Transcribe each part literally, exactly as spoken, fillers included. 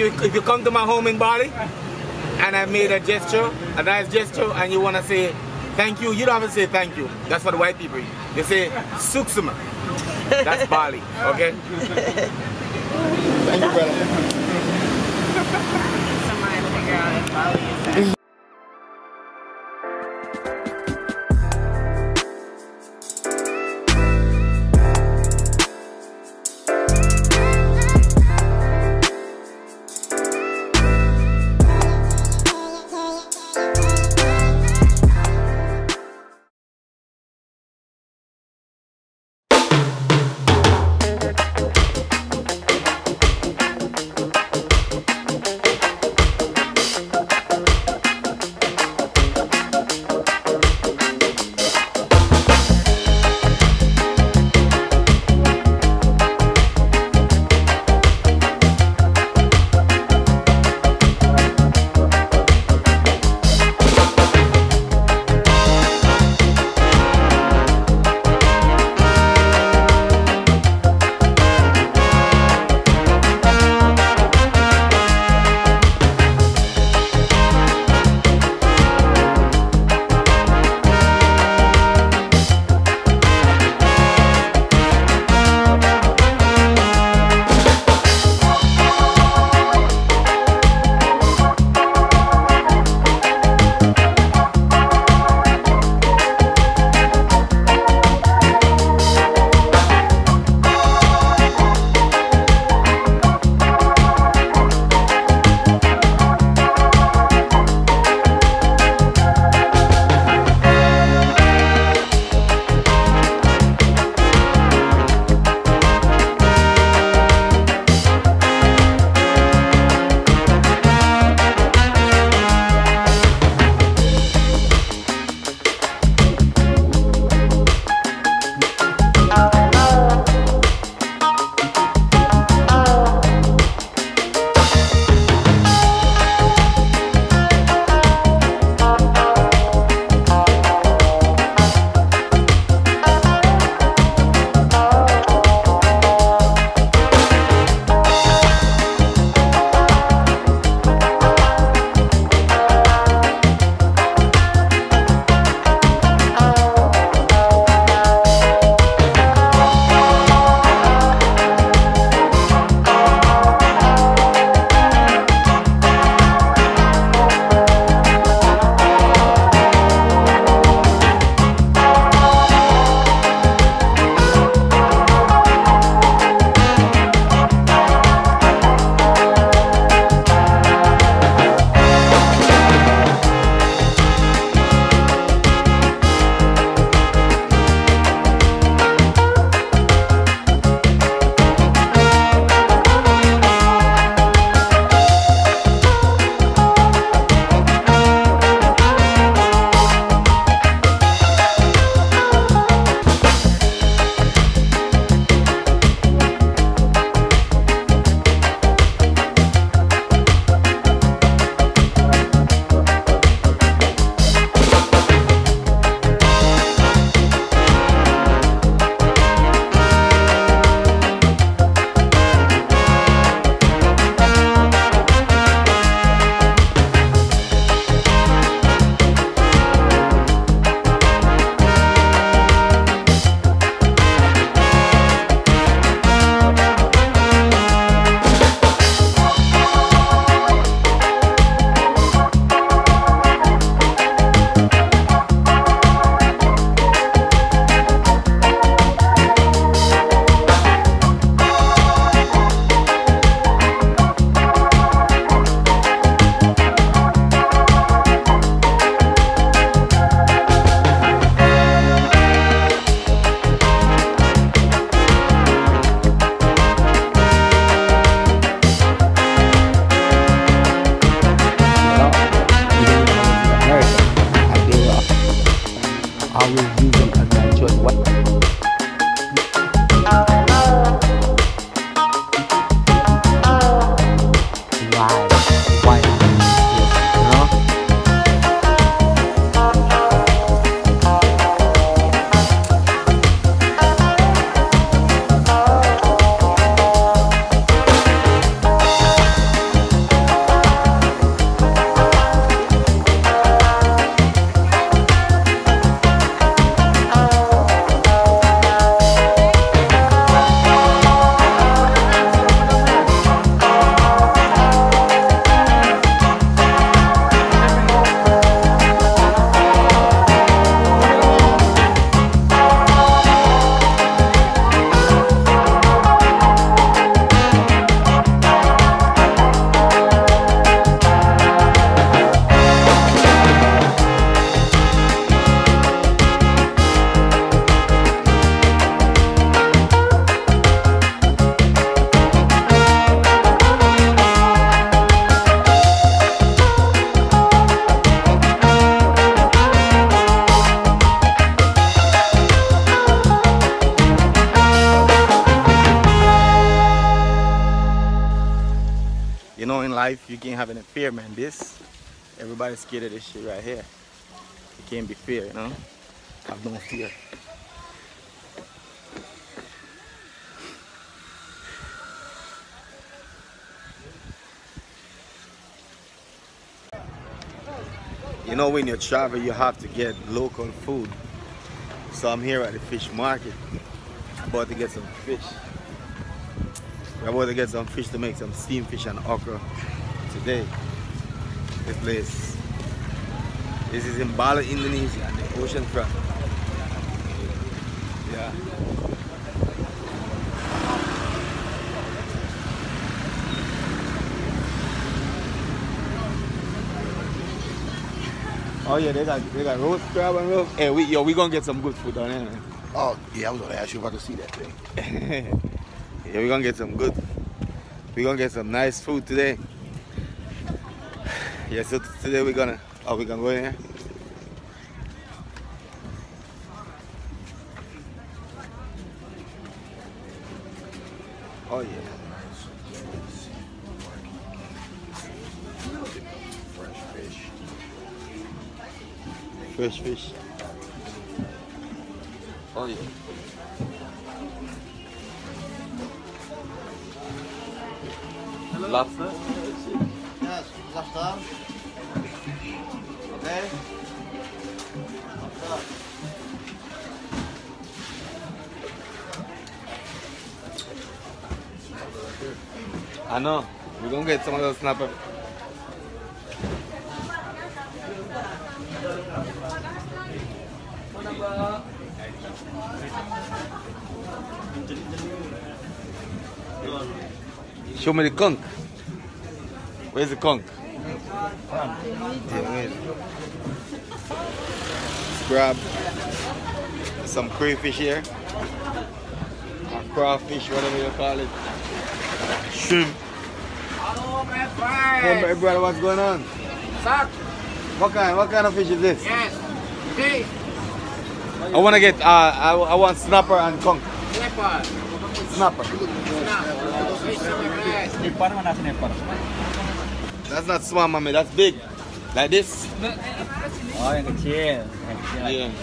If you come to my home in Bali and I made a gesture, a nice gesture, and you want to say thank you, you don't have to say thank you. That's for the white people. They say suksuma. That's Bali, okay? Thank you, brother. Somebody figure out if Bali is that. life, you can't have any fear, man. This, everybody's scared of this shit right here. You can't be fear, you know? Have no fear. You know, when you travel, you have to get local food. So I'm here at the fish market. I'm about to get some fish. We're about to get some fish to make some steamed fish and okra today. This place. This is in Bali, Indonesia, the ocean front. Yeah. Oh yeah, they got they got roast crab and roast. Hey, we yo, we gonna get some good food down here, man. Oh yeah, I was gonna ask you if I could see that thing. Yeah, we gonna get some good. We gonna get some nice food today. Yeah, so today we're gonna. Oh, we gonna go in here. Oh yeah. Fresh fish. Fresh fish. Oh yeah. Lobster? Yes, lobster. Okay. Lobster. I know. We're gonna get some of those snapper. Show me the conch. Where's the conch? Yeah, where is it? Let's grab some crayfish here. Or crawfish, whatever you call it. Shrimp. Hello, my Hey, friend. brother, what's going on? Suck. What kind? What kind of fish is this? Yes. Hey. I want to get. Uh, I, I want snapper and conch. Snapper. Snapper. Snap. Fish in your bag. Snapper mana snapper? That's not small, mommy. That's big. Like this. Oh, yang kecil. Yang kecil lagi. Yeah.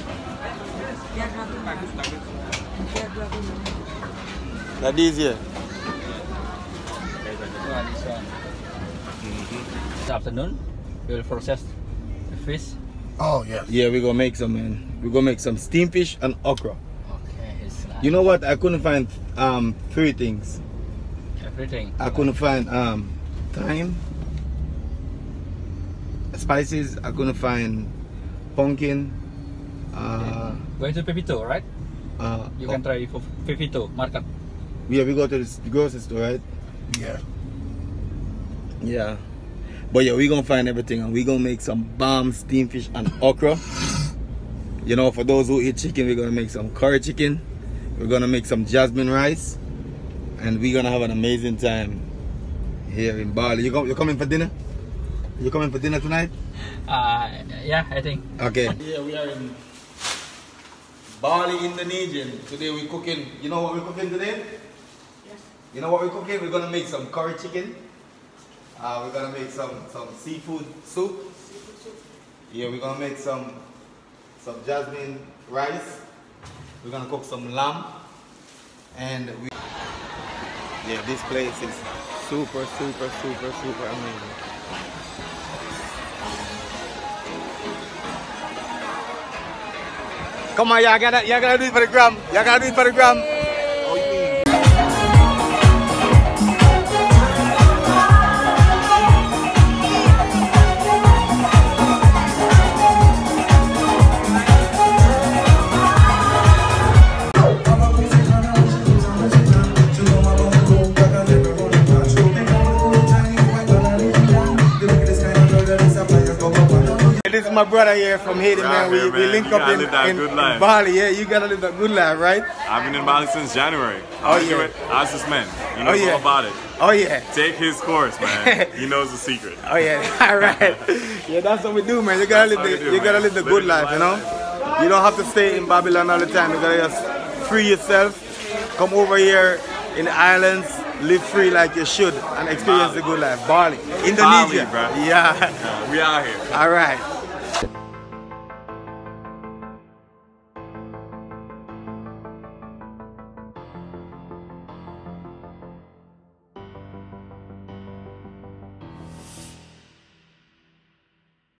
Like these here. Wah, this one. This afternoon, we will process the fish. Oh yes. Yeah, we're gonna make some, man. We're gonna make some steamed fish and okra. Okay, it's like You know what? I couldn't find um three things. everything. I couldn't find um thyme, spices. I couldn't find pumpkin. Uh, Going to Pepito, right? uh, You can try for Pepito market. yeah, we go to the grocery store, right? Yeah. Yeah. But yeah, we're gonna find everything and we're gonna make some bomb steamed fish and okra. You know, for those who eat chicken, we're gonna make some curry chicken. We're gonna make some jasmine rice. And we're gonna have an amazing time here in Bali. You, come, you coming for dinner? You coming for dinner tonight? Uh, yeah, I think. Okay. Yeah, we are in Bali, Indonesia. Today we're cooking. You know what we're cooking today? Yes. You know what we're cooking? We're gonna make some curry chicken. Uh, we're gonna make some some seafood soup. Seafood soup. Yeah, we're gonna make some some jasmine rice. We're gonna cook some lamb, and we. Yeah, this place is super, super, super, super amazing. Come on, y'all gotta, y'all gotta do it for the gram. Y'all gotta do it for the gram. Oh, you mean? This is my brother here from Haiti, man. We, Here, we man. link You up gotta in, live that in, good in life. Bali. Yeah, you gotta live that good life, right? I've been in Bali since January. Oh, How do you yeah. do it? Ask this man. He Oh, knows yeah. all about it. Oh yeah. Take his course, man. He knows the secret. Oh yeah. All right. Yeah, that's what we do, man. You gotta That's live how the, we do, you gotta man. live the Live good the life, you know. life. You don't have to stay in Babylon all the time. You gotta just free yourself. Come over here in the islands, live free like you should and experience Bali. the good life. Bali. Indonesia. Bali, bro. Yeah. Yeah, we out here. All right.